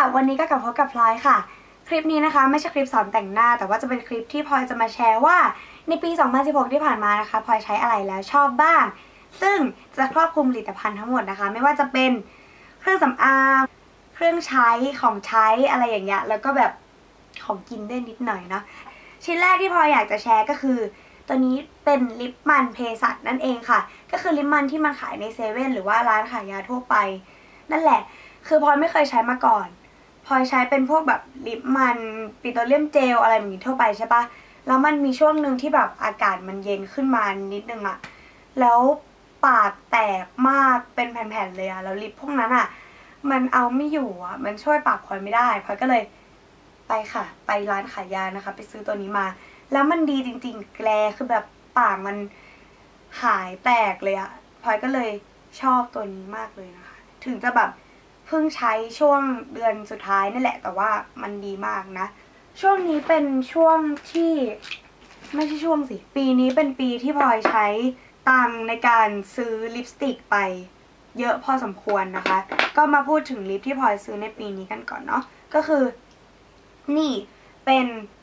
วันนี้ก็กลับพบกับพลอยค่ะคลิปนี้นะคะไม่ใช่คลิปสอนแต่งหน้าแต่ว่าจะเป็นคลิปที่พลอยจะมาแชร์ว่าในปี 2016 ที่ผ่านมานะคะพลอยใช้อะไรแล้วชอบบ้างซึ่งจะครอบคลุมผลิตภัณฑ์ทั้งหมดนะคะไม่ว่าจะเป็นเครื่องสำอางเครื่องใช้ของใช้อะไรอย่างเงี้ยแล้วก็แบบของกินได้นิดหน่อยเนาะชิ้นแรกที่พลอยอยากจะแชร์ก็คือตัวนี้เป็นลิปมันเภสัชนั่นเองค่ะก็คือลิปมันที่มันขายในเซเว่นหรือว่าร้านขายยาทั่วไปนั่นแหละคือพลอยไม่เคยใช้มาก่อนพลอยใช้เป็นพวกแบบลิปมันปิโตรเลียมเจลอะไรแบบนี้ทั่วไปใช่ปะแล้วมันมีช่วงหนึ่งที่แบบอากาศมันเย็นขึ้นมานิดนึงอะแล้วปากแตกมากเป็นแผ่นๆเลยอะแล้วลิปพวกนั้นอะมันเอาไม่อยู่อะมันช่วยปากพลอยไม่ได้พลอยก็เลยไปค่ะไปร้านขายยานะคะไปซื้อตัวนี้มาแล้วมันดีจริงๆแกลคือแบบปากมันหายแตกเลยอะพลอยก็เลยชอบตัวนี้มากเลยนะคะถึงจะแบบเพิ่งใช้ช่วงเดือนสุดท้ายนี่แหละแต่ว่ามันดีมากนะช่วงนี้เป็นช่วงที่ไม่ใช่ช่วงสิปีนี้เป็นปีที่พลอยใช้ตังค์ในการซื้อลิปสติกไปเยอะพอสมควรนะคะก็มาพูดถึงลิปที่พลอยซื้อในปีนี้กันก่อนเนาะก็คือนี่เป็น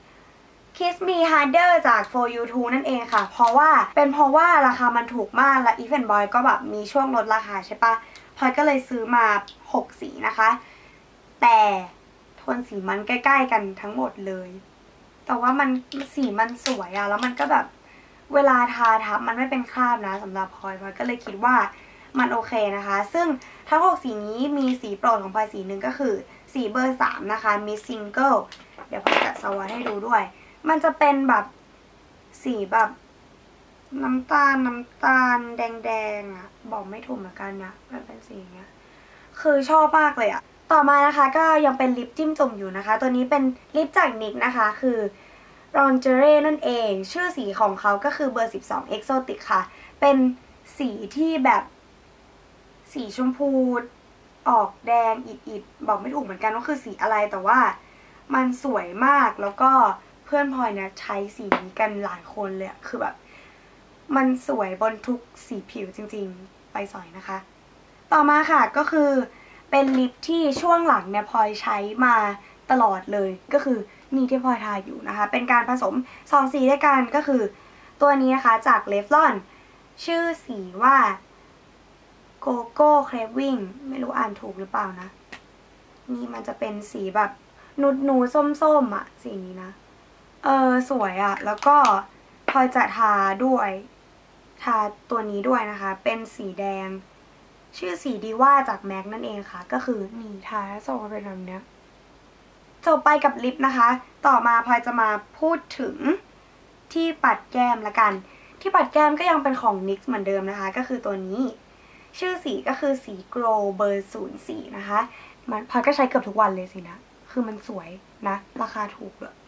Kiss Me Harder จาก For You 2นั่นเองค่ะเพราะว่าราคามันถูกมากและ Eve and Boy ก็แบบมีช่วงลดราคาใช่ปะพลอยก็เลยซื้อมา6สีนะคะแต่โทนสีมันใกล้ๆกันทั้งหมดเลยแต่ว่ามันสีมันสวยอะแล้วมันก็แบบเวลาทาทับมันไม่เป็นคราบนะสำหรับพลอยก็เลยคิดว่ามันโอเคนะคะซึ่งทั้ง6สีนี้มีสีโปรดของพลอยสีหนึ่งก็คือสีเบอร์3นะคะ Miss Single เดี๋ยวพลอยจะสวอตให้ดูด้วยมันจะเป็นแบบสีแบบน้ำตาลแดงๆอะบอกไม่ถูกเหมือนกันนะมันเป็นสีเนี้ยคือชอบมากเลยอะต่อมานะคะก็ยังเป็นลิปจิ้มจุ่มอยู่นะคะตัวนี้เป็นลิปจากนิกนะคะคือ Lingerie นั่นเองชื่อสีของเขาก็คือเบอร์12 Exotic ค่ะเป็นสีที่แบบสีชมพูออกแดงอิดๆบอกไม่ถูกเหมือนกันว่าคือสีอะไรแต่ว่ามันสวยมากแล้วก็เพื่อนพลอยเนี่ยใช้สีนี้กันหลายคนเลยคือแบบมันสวยบนทุกสีผิวจริงๆไปสอยนะคะต่อมาค่ะก็คือเป็นลิปที่ช่วงหลังเนี่ยพลอยใช้มาตลอดเลยก็คือนี่ที่พลอยทาอยู่นะคะเป็นการผสม2สีด้วยกันก็คือตัวนี้นะคะจาก Revlon ชื่อสีว่า Coco Craving ไม่รู้อ่านถูกหรือเปล่านะนี่มันจะเป็นสีแบบนูดส้มๆอะสีนี้นะสวยอะแล้วก็พลอยจะทาตัวนี้ด้วยนะคะเป็นสีแดงชื่อสีดีว่าจากแม็กนั่นเองค่ะก็คือนี่ทาแล้วส่งมาเป็นแบบนี้จบไปกับลิปนะคะต่อมาพลอยจะมาพูดถึงที่ปัดแก้มละกันที่ปัดแก้มก็ยังเป็นของ NYX เหมือนเดิมนะคะก็คือตัวนี้ชื่อสีก็คือสี Glow เบอร์04นะคะมันพลอยก็ใช้เกือบทุกวันเลยสินะคือมันสวยนะราคาถูกเลย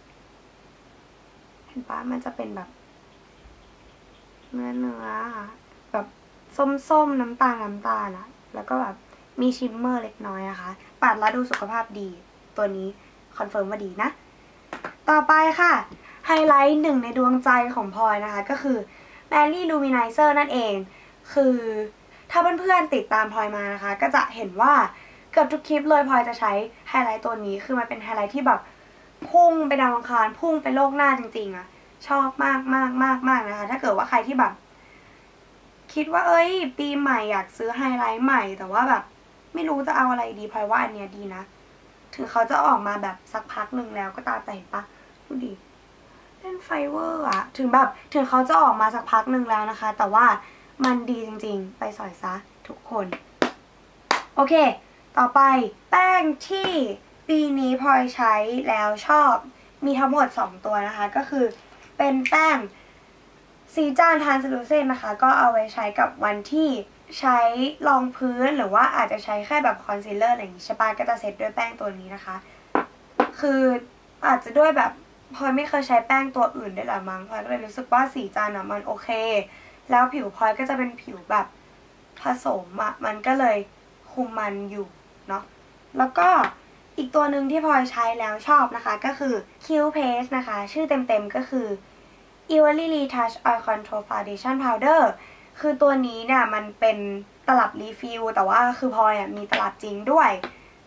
เห็นปะมันจะเป็นแบบเนื้อแบบส้มน้ำตาลอะแล้วก็แบบมีชิมเมอร์เล็กน้อยนะคะปัดแล้วดูสุขภาพดีตัวนี้คอนเฟิร์มว่าดีนะต่อไปค่ะไฮไลท์หนึ่งในดวงใจของพลอยนะคะก็คือ Mary Luminizer นั่นเองคือถ้าเพื่อนๆติดตามพลอยมานะคะก็จะเห็นว่าเกือบทุกคลิปเลยพลอยจะใช้ไฮไลท์ตัวนี้คือมันเป็นไฮไลท์ที่แบบพุ่งไปดาวอังคารพุ่งไปโลกหน้าจริงๆอะชอบมากนะคะถ้าเกิดว่าใครที่แบบคิดว่าปีใหม่อยากซื้อไฮไลท์ใหม่แต่ว่าแบบไม่รู้จะเอาอะไรดีพลอยว่าอันเนี้ยดีนะถึงเขาจะออกมาแบบสักพักหนึ่งแล้วก็ตามแต่เห็นปะดูดิเล่นไฟเวอร์อะถึงเขาจะออกมาสักพักหนึ่งแล้วนะคะแต่ว่ามันดีจริงๆไปสอยซะทุกคนโอเคต่อไปแป้งที่ปีนี้พลอยใช้แล้วชอบมีทั้งหมด2ตัวนะคะก็คือเป็นแป้งสีจานทรานสลูเซนต์นะคะก็เอาไว้ใช้กับวันที่ใช้รองพื้นหรือว่าอาจจะใช้แค่แบบคอนซีลเลอร์อะไรอย่างนี้ใช่ปะก็จะเซตด้วยแป้งตัวนี้นะคะคืออาจจะด้วยแบบพลอยไม่เคยใช้แป้งตัวอื่นด้วยหรอมั้งพลอยก็เลยรู้สึกว่าสีจานมันโอเคแล้วผิวพลอยก็จะเป็นผิวแบบผสมอะมันก็เลยคุมมันอยู่เนาะแล้วก็อีกตัวหนึ่งที่พลอยใช้แล้วชอบนะคะก็คือ Q Paste นะคะชื่อเต็มๆก็คือ Evenly Retouch Oil Control Foundation Powder คือตัวนี้เนี่ยมันเป็นตลับรีฟิลแต่ว่าคือพลอยมีตลับจริงด้วยพ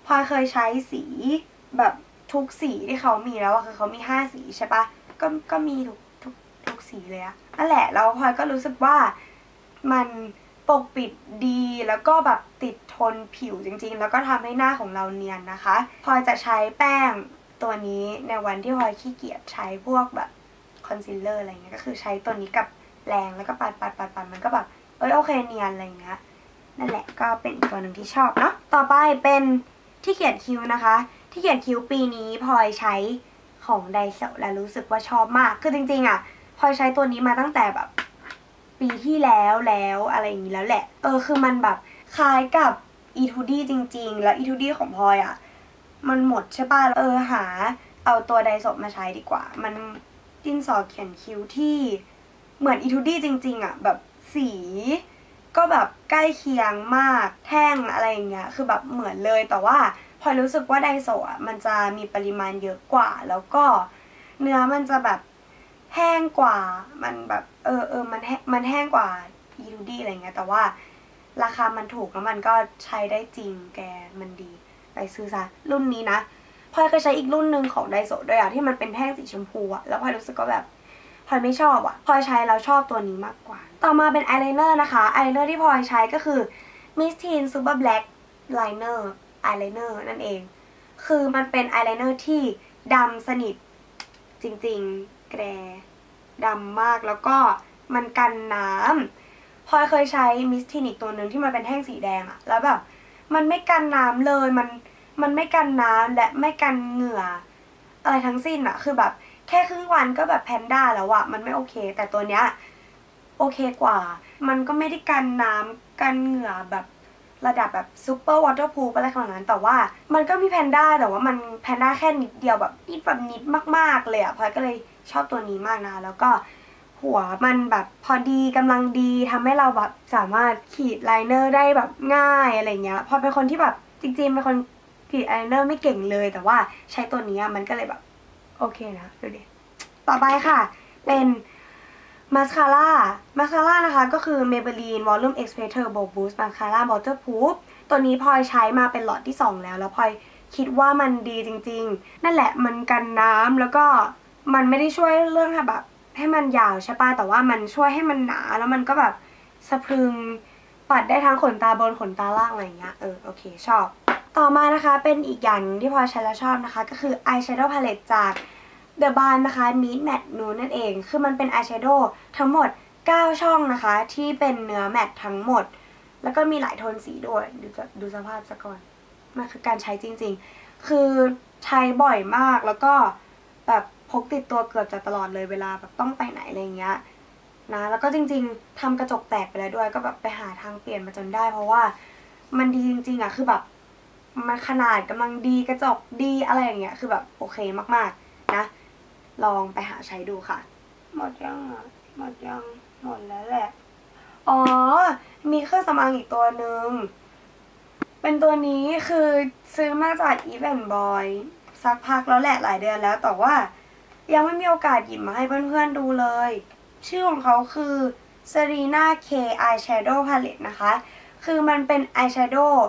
พลอยเคยใช้สีแบบทุกสีที่เขามีแล้วคือเขามี5 สีใช่ปะก็มีทุกสีเลยอะนั่นแหละแล้วพลอยก็รู้สึกว่ามันปกปิดดีแล้วก็แบบติดทนผิวจริงๆแล้วก็ทำให้หน้าของเราเนียนนะคะพลอยจะใช้แป้งตัวนี้ในวันที่พลอยขี้เกียจใช้พวกแบบคอนซีลเลอร์อะไรเงี้ยก็คือใช้ตัวนี้กับแรงแล้วก็ปัดมันก็แบบโอเคเนียนอะไรเงี้ยนั่นแหละก็เป็นอีกตัวหนึ่งที่ชอบเนาะต่อไปเป็นที่เขียนคิ้วนะคะที่เขียนคิ้วปีนี้พลอยใช้ของไดโซะและรู้สึกว่าชอบมากคือจริงๆอะพลอยใช้ตัวนี้มาตั้งแต่แบบปีที่แล้วอะไรอย่างนี้แล้วแหละคือมันแบบคล้ายกับอีทูดี้จริงๆแล้วอีทูดี้ของพลอยอะมันหมดใช่ป่ะหาเอาตัวไดโซะมาใช้ดีกว่ามันดินสอเขียนคิ้วที่เหมือนอีทูดี้จริงๆอะแบบสีก็แบบใกล้เคียงมากแท่งอะไรอย่างเงี้ยคือแบบเหมือนเลยแต่ว่าพอรู้สึกว่าไดโซะมันจะมีปริมาณเยอะกว่าแล้วก็เนื้อมันจะแบบแห้งกว่ามันแบบมันแห้งกว่าอีทูดี้อะไรเงี้ยแต่ว่าราคามันถูกแล้วมันก็ใช้ได้จริงแกมันดีไปซื้อซะรุ่นนี้นะพลอยเคยใช้อีกรุ่นหนึ่งของไดโซะด้วยอะที่มันเป็นแท่งสีชมพูอะแล้วพลอยรู้สึกก็แบบพลอยไม่ชอบอะพลอยใช้แล้วชอบตัวนี้มากกว่าต่อมาเป็นอายไลเนอร์นะคะอายไลเนอร์ที่พลอยใช้ก็คือ Miss Teen Super Black Liner อายไลเนอร์นั่นเองคือมันเป็นอายไลเนอร์ที่ดำสนิทจริงๆแกรดำมากแล้วก็มันกันน้ำพลอยเคยใช้ Miss Teen อีกตัวหนึ่งที่มันเป็นแท่งสีแดงอะแล้วแบบมันไม่กันน้ำเลยมันไม่กันน้ำและไม่กันเหงื่ออะไรทั้งสิ้นอะคือแบบแค่ครึ่งวันก็แบบแพนด้าแล้วอะมันไม่โอเคแต่ตัวเนี้ยโอเคกว่ามันก็ไม่ได้กันน้ำกันเหงื่อแบบระดับแบบซูเปอร์วอเตอร์พูฟอะไรขนาดนั้นแต่ว่ามันก็มีแพนด้าแต่ว่ามันแพนด้าแค่นิดเดียวแบบนิดมากๆเลยอะพลอยก็เลยชอบตัวนี้มากนะแล้วก็หัวมันแบบพอดีกำลังดีทำให้เราแบบสามารถขีดไลเนอร์ได้แบบง่ายอะไรเงี้ยพอเป็นคนที่แบบจริงๆเป็นคนขีดไลเนอร์ไม่เก่งเลยแต่ว่าใช้ตัวนี้มันก็เลยแบบโอเคนะดูดิต่อไปค่ะเป็นมาสคาร่านะคะก็คือ Maybelline Volume Express Turbo Boost Mascara Waterproof ตัวนี้พลอยใช้มาเป็นหลอดที่2แล้วพลอยคิดว่ามันดีจริงๆนั่นแหละมันกันน้ำแล้วก็มันไม่ได้ช่วยเรื่องแบบให้มันยาวใช่ป่ะแต่ว่ามันช่วยให้มันหนาแล้วมันก็แบบสะพรึงปัดได้ทั้งขนตาบนขนตาล่างอะไรเงี้ยโอเคชอบต่อมานะคะเป็นอีกอย่างที่พลอยใช้แล้วชอบนะคะก็คือ Eyeshadow Palette จาก The Balm นะคะ Meet Matte Nude นั่นเองคือมันเป็นอายแชโดว์ทั้งหมด9ช่องนะคะที่เป็นเนื้อแมตทั้งหมดแล้วก็มีหลายโทนสีด้วยดูสภาพซะก่อนมันคือการใช้จริงๆคือใช้บ่อยมากแล้วก็แบบพกติดตัวเกือบจะตลอดเลยเวลาแบบต้องไปไหนอะไรเงี้ยนะแล้วก็จริงๆทำกระจกแตกไปแล้วด้วยก็แบบไปหาทางเปลี่ยนมาจนได้เพราะว่ามันดีจริงๆอะคือแบบมันขนาดกำลังดีกระจกดีอะไรอย่างเงี้ยคือแบบโอเคมากๆนะลองไปหาใช้ดูค่ะหมดยังหมดแล้วแหละอ๋อมีเครื่องสำอางอีกตัวหนึ่งเป็นตัวนี้คือซื้อมาจาก Eve and Boy สักพักแล้วแหละหลายเดือนแล้วแต่ว่ายังไม่มีโอกาสหยิบมาให้เพื่อนๆดูเลยชื่อของเขาคือ Serena K Eyeshadow Palette นะคะคือมันเป็นอายแชโดว์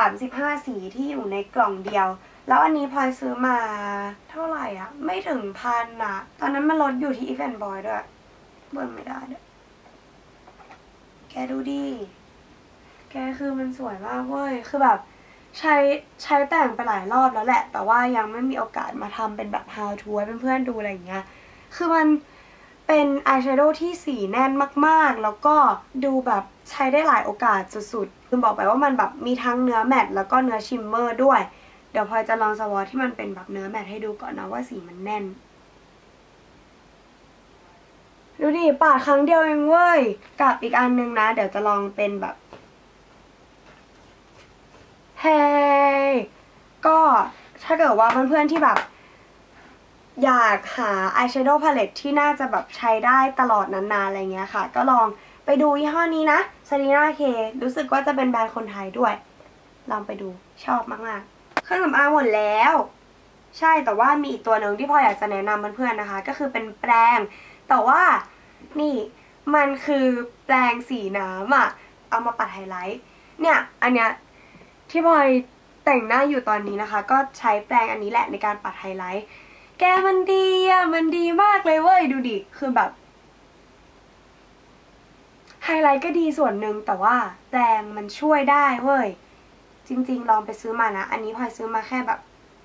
35 สีที่อยู่ในกล่องเดียวแล้วอันนี้พลอยซื้อมาเท่าไหร่อ่ะไม่ถึงพันนะตอนนั้นมันลดอยู่ที่ Eve and Boy ด้วยเบิ่งไม่ได้ด้วยแกดูดิแกคือมันสวยมากเว้ยคือแบบใช้แต่งไปหลายรอบแล้วแหละแต่ว่ายังไม่มีโอกาสมาทำเป็นแบบ how to ให้เพื่อนๆดูอะไรอย่างเงี้ยคือมันเป็นอายแชโดว์ที่สีแน่นมากๆแล้วก็ดูแบบใช้ได้หลายโอกาสสุดๆคือบอกไปว่ามันแบบมีทั้งเนื้อแมตต์แล้วก็เนื้อชิมเมอร์ด้วยเดี๋ยวพลอยจะลองสวอตที่มันเป็นแบบเนื้อแมตต์ให้ดูก่อนนะว่าสีมันแน่นดูดิปาดครั้งเดียวเองเว้ยกับอีกอันนึงนะเดี๋ยวจะลองเป็นแบบเฮ้ก็ถ้าเกิดว่าเพื่อนๆที่แบบอยากหาอายแชโดว์พาเลตที่น่าจะแบบใช้ได้ตลอดนานๆอะไรเงี้ยค่ะก็ลองไปดูยี่ห้อนี้นะ Serena K รู้สึกว่าจะเป็นแบรนด์คนไทยด้วยลองไปดูชอบมากๆเครื่องสำอางหมดแล้วใช่แต่ว่ามีอีกตัวหนึ่งที่พออยากจะแนะนำเพื่อนๆนะคะก็คือเป็นแปรงแต่ว่านี่มันคือแปรงสีน้ำอะเอามาปัดไฮไลท์เนี่ยอันเนี้ยที่พลอยแต่งหน้าอยู่ตอนนี้นะคะก็ใช้แปรงอันนี้แหละในการปัดไฮไลท์แกมันดีอ่ะมันดีมากเลยเว้ยดูดิคือแบบไฮไลท์ก็ดีส่วนหนึ่งแต่ว่าแปรงมันช่วยได้เว้ยจริงๆลองไปซื้อมานะอันนี้พลอยซื้อมาแค่แบบ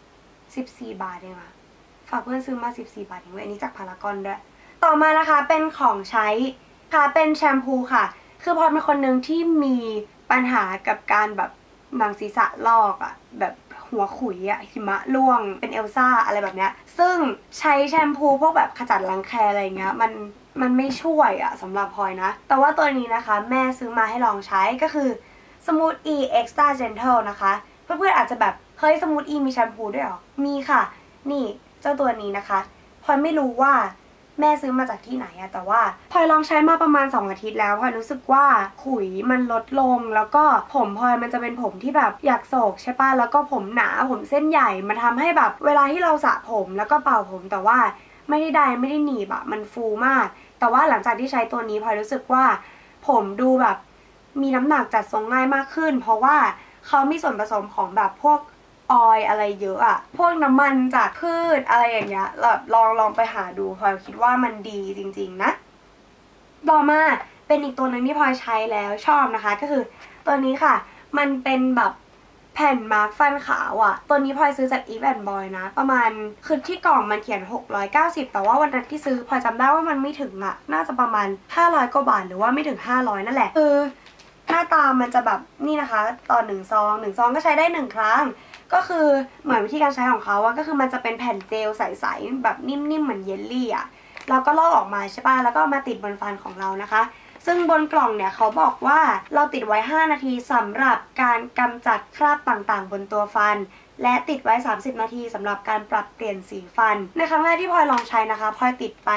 14 บาทเองอะฝากเพื่อนซื้อมา14 บาทเองเว้ยอันนี้จากพารากอนด้วยต่อมานะคะเป็นของใช้ค่ะเป็นแชมพูค่ะคือพลอยเป็นคนหนึ่งที่มีปัญหากับการแบบหนังศีรษะลอกอะแบบหัวขุยอะหิมะร่วงเป็นเอลซ่าอะไรแบบเนี้ยซึ่งใช้แชมพูพวกแบบขจัดรังแคอะไรเงี้ยมันไม่ช่วยอะสำหรับพลอยนะแต่ว่าตัวนี้นะคะแม่ซื้อมาให้ลองใช้ก็คือ Smooth E Extra Gentle นะคะเพื่อนๆอาจจะแบบเฮ้ย Smooth E มีแชมพูด้วยหรอมีค่ะนี่เจ้าตัวนี้นะคะพลอยไม่รู้ว่าแม่ซื้อมาจากที่ไหนอะแต่ว่าพลอยลองใช้มาประมาณ2 อาทิตย์แล้วพลอยรู้สึกว่าขุยมันลดลงแล้วก็ผมพลอยมันจะเป็นผมที่แบบอยากโศกใช่ป่ะแล้วก็ผมหนาผมเส้นใหญ่มันทำให้แบบเวลาที่เราสระผมแล้วก็เป่าผมแต่ว่าไม่ได้ไดไม่ได้หนีบอะมันฟูมากแต่ว่าหลังจากที่ใช้ตัวนี้พลอยรู้สึกว่าผมดูแบบมีน้ำหนักจัดทรงง่ายมากขึ้นเพราะว่าเขามีส่วนผสมของแบบพวกออยอะไรเยอะอะพวกน้ำมันจากพืชอะไรอย่างเงี้ยแบบลองไปหาดูพลอยคิดว่ามันดีจริงๆนะต่อมาเป็นอีกตัวหนึ่งที่พลอยใช้แล้วชอบนะคะก็คือตัวนี้ค่ะมันเป็นแบบแผ่นมาร์คฟันขาวอะตัวนี้พลอยซื้อจาก Eve and Boy นะประมาณคือที่กล่องมันเขียน690แต่ว่าวันนั้นที่ซื้อพลอยจำได้ว่ามันไม่ถึงอะน่าจะประมาณ500 กว่าบาทหรือว่าไม่ถึง500นั่นแหละคือหน้าตามันจะแบบนี่นะคะต่อ1 ซองก็ใช้ได้1 ครั้งก็คือเหมือนวิธีการใช้ของเขาอะก็คือมันจะเป็นแผ่นเจลใสๆแบบนิ่มๆเหมือนเยลลี่อะแล้วก็ลอกออกมาใช่ป่ะแล้วก็มาติดบนฟันของเรานะคะซึ่งบนกล่องเนี่ยเขาบอกว่าเราติดไว้5 นาทีสำหรับการกำจัดคราบต่างๆบนตัวฟันและติดไว้30 นาทีสำหรับการปรับเปลี่ยนสีฟันในครั้งแรกที่พลอยลองใช้นะคะพลอยติดไป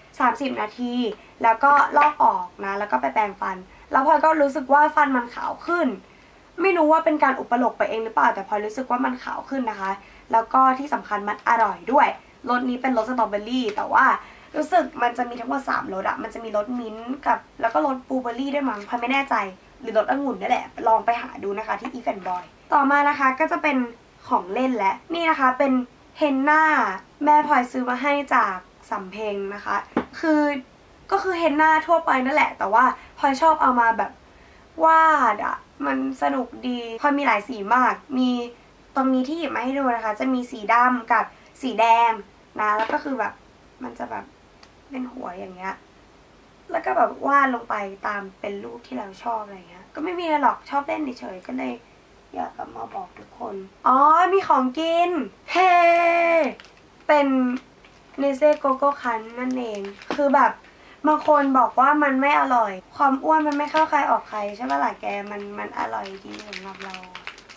30 นาทีแล้วก็ลอกออกนะแล้วก็ไปแปรงฟันแล้วพลอยก็รู้สึกว่าฟันมันขาวขึ้นไม่รู้ว่าเป็นการอุปโลกไปเองหรือเปล่าแต่พลอยรู้สึกว่ามันขาวขึ้นนะคะแล้วก็ที่สำคัญมันอร่อยด้วยรสนี้เป็นรสสตรอเบอรี่แต่ว่ารู้สึกมันจะมีทั้งหมด3 รสอะมันจะมีรสมิ้นท์กับแล้วก็รสบลูเบอร์รี่ด้วยมั้งพลอยไม่แน่ใจหรือรสองุ่นนี่แหละลองไปหาดูนะคะที่ Eve and Boy ต่อมานะคะก็จะเป็นของเล่นและนี่นะคะเป็นเฮนน่าแม่พลอยซื้อมาให้จากสำเพ็งนะคะก็คือเฮนน่าทั่วไปนั่นแหละแต่ว่าพลอยชอบเอามาแบบวาดอะมันสนุกดีพลอยมีหลายสีมากมีตรงนี้ที่หยิบมาให้ดูนะคะจะมีสีดำกับสีแดงนะแล้วก็คือแบบมันจะแบบเป็นหัวอย่างเงี้ยแล้วก็แบบวาดลงไปตามเป็นรูปที่เราชอบอะไรเงี้ยก็ไม่มีอะไรหรอกชอบเล่นเฉยๆก็เลยอยากมาบอกทุกคนอ๋อมีของกินเฮ้เป็นเนเซ่โกโก้คันนั่นเองคือแบบบางคนบอกว่ามันไม่อร่อยความอ้วนมันไม่เข้าใครออกใครใช่ไหมล่ะแกมันอร่อยดีสำหรับเรา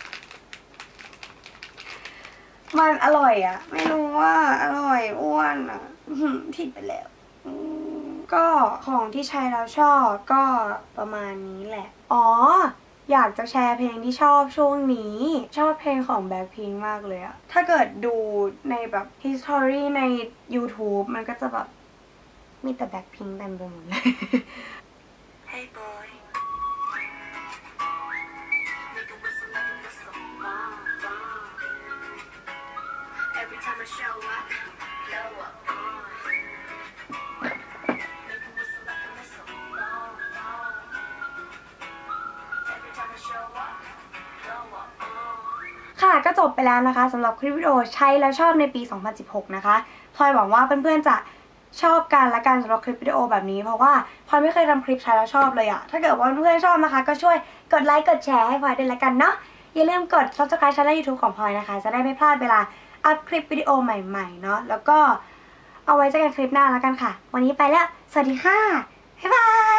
มันอร่อยอะไม่รู้ว่าอร่อยอ้วนอะผิดไปแล้วก็ของที่ใช้แล้วชอบก็ประมาณนี้แหละอ๋ออยากจะแชร์เพลงที่ชอบช่วงนี้ชอบเพลงของ Blackpink มากเลยอะถ้าเกิดดูในแบบ history ใน YouTube มันก็จะแบบมีแต่ Blackpink เต็มไปหมดเลย Hey boy Every time I show up blow upค่ะก็จบไปแล้วนะคะสำหรับคลิปวิดีโอใช้แล้วชอบในปี 2016 นะคะพลอยหวังว่าเพื่อนๆจะชอบกันและกันสำหรับคลิปวิดีโอแบบนี้เพราะว่าพลอยไม่เคยทำคลิปใช้แล้วชอบเลยอะถ้าเกิดว่าเพื่อนๆชอบนะคะก็ช่วยกดไลค์กดแชร์ให้พลอยด้วยละกันเนาะอย่าลืมกด subscribe ช่อง YouTube ของพลอยนะคะจะได้ไม่พลาดเวลาอัพคลิปวิดีโอใหม่ๆเนาะแล้วก็เอาไว้เจอกันคลิปหน้าแล้วกันค่ะวันนี้ไปแล้วสวัสดีค่ะบ๊ายบาย